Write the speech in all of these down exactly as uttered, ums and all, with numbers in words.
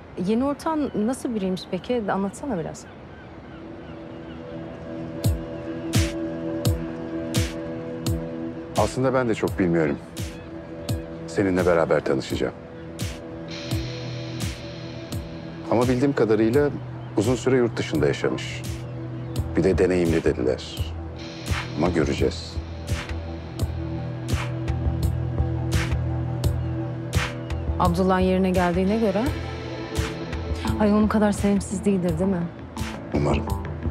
Yeni ortağın nasıl biriymiş peki? Anlatsana biraz. Aslında ben de çok bilmiyorum. Seninle beraber tanışacağım. Ama bildiğim kadarıyla uzun süre yurt dışında yaşamış. Bir de deneyimli dediler. Ama göreceğiz. Abdullah yerine geldiğine göre... Ay onun kadar sevimsiz değildir değil mi? Umarım.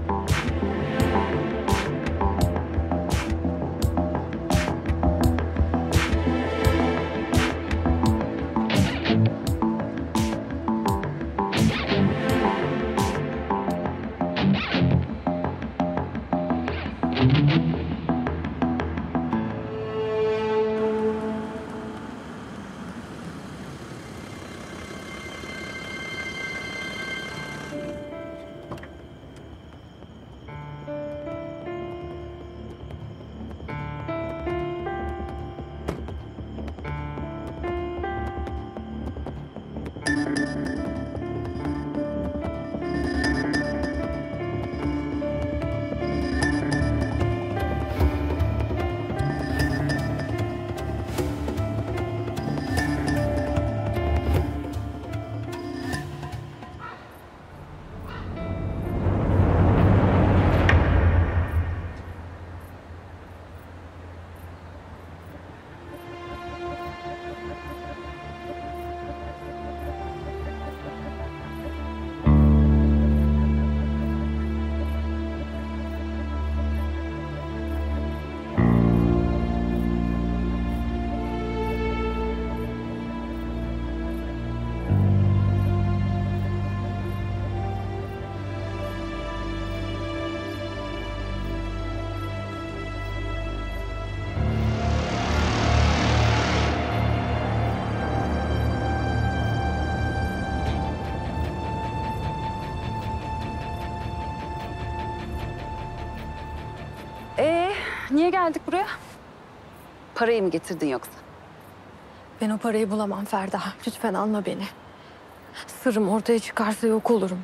Ee, niye geldik buraya? Parayı mı getirdin yoksa? Ben o parayı bulamam Ferda. Lütfen alma beni. Sırrım ortaya çıkarsa yok olurum.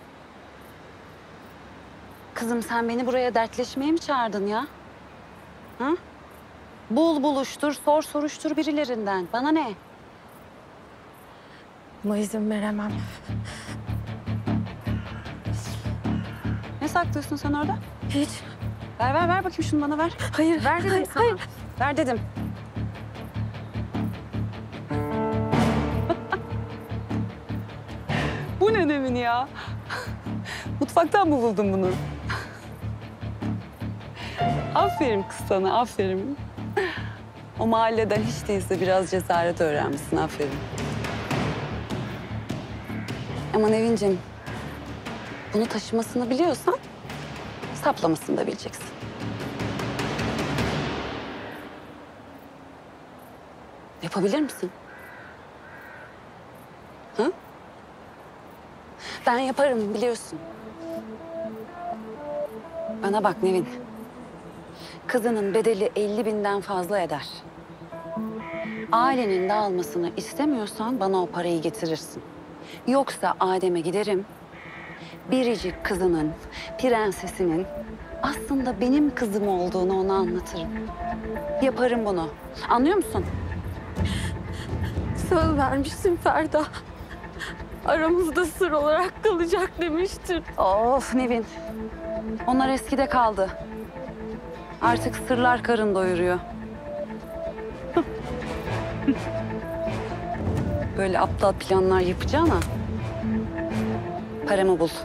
Kızım sen beni buraya dertleşmeye mi çağırdın ya? Hı? Bul buluştur, sor soruştur birilerinden. Bana ne? Buna izin veremem. Ne saklıyorsun sen orada? Hiç. Ver ver ver bakayım şunu bana ver. Hayır. Ver dedim hayır, sana. hayır. Ver dedim. Bu ne Nevin ya? Mutfaktan mı buldun bunu? Aferin kız sana, aferin. O mahalleden hiç değilse biraz cesaret öğrenmişsin, aferin. Ama Nevin'cim, bunu taşımasını biliyorsan saplamasını da bileceksin. Yapabilir misin? Hı? Ben yaparım biliyorsun. Bana bak Nevin. Kızının bedeli elli binden fazla eder. Ailenin dağılmasını istemiyorsan bana o parayı getirirsin. Yoksa Adem'e giderim. Biricik kızının, prensesinin aslında benim kızım olduğunu ona anlatırım. Yaparım bunu. Anlıyor musun? Söz vermişsin Ferda. Aramızda sır olarak kalacak demiştin. Of Nevin. Onlar eskide kaldı. Artık sırlar karın doyuruyor. Böyle aptal planlar yapacağına paramı bul.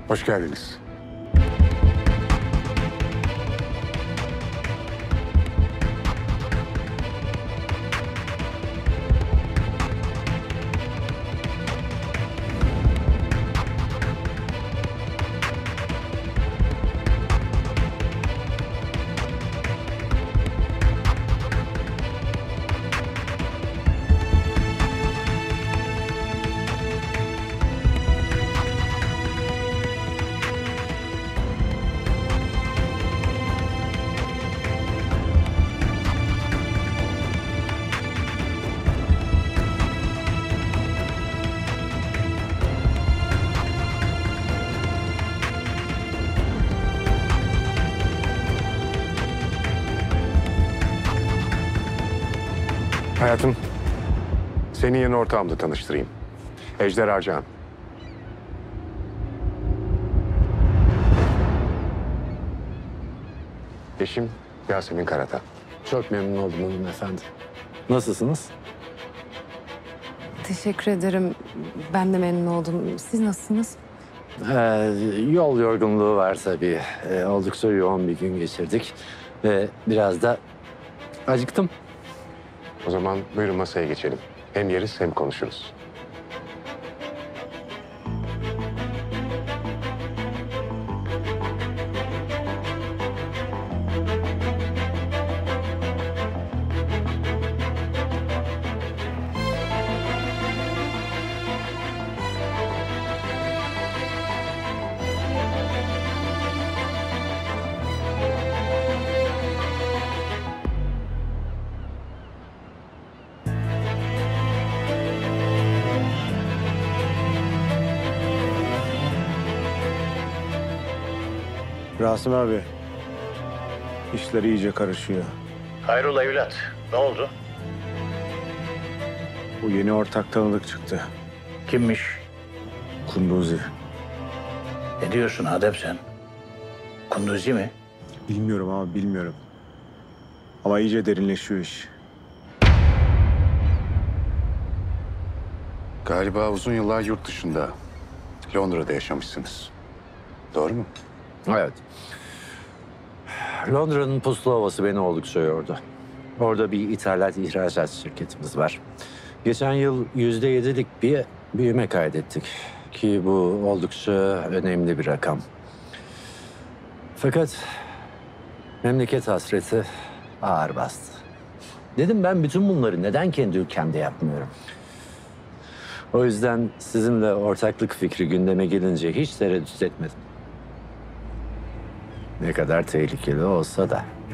Hoş geldiniz. Hayatım, seni yeni ortağımla tanıştırayım. Ejder Arcan. Eşim Yasemin Karata. Çok memnun oldum hanımefendi. Nasılsınız? Teşekkür ederim. Ben de memnun oldum. Siz nasılsınız? Ee, yol yorgunluğu var tabii. Ee, oldukça yoğun bir gün geçirdik. Ve biraz da acıktım. O zaman buyurun masaya geçelim. Hem yeriz hem konuşuruz. Rasim abi, işler iyice karışıyor. Hayrola evlat, ne oldu? Bu yeni ortak tanıdık çıktı. Kimmiş? Kunduzi. Ne diyorsun Adem sen? Kunduzi mi? Bilmiyorum abi, bilmiyorum. Ama iyice derinleşiyor iş. Galiba uzun yıllar yurt dışında, Londra'da yaşamışsınız. Doğru mu? Evet. Londra'nın puslu havası beni oldukça yordu. Orada bir ithalat ihracat şirketimiz var. Geçen yıl yüzde yedilik bir büyüme kaydettik. Ki bu oldukça önemli bir rakam. Fakat memleket hasreti ağır bastı. Dedim ben bütün bunları neden kendi ülkemde yapmıyorum? O yüzden sizinle ortaklık fikri gündeme gelince hiç tereddüt etmedim. Ne kadar tehlikeli olsa da.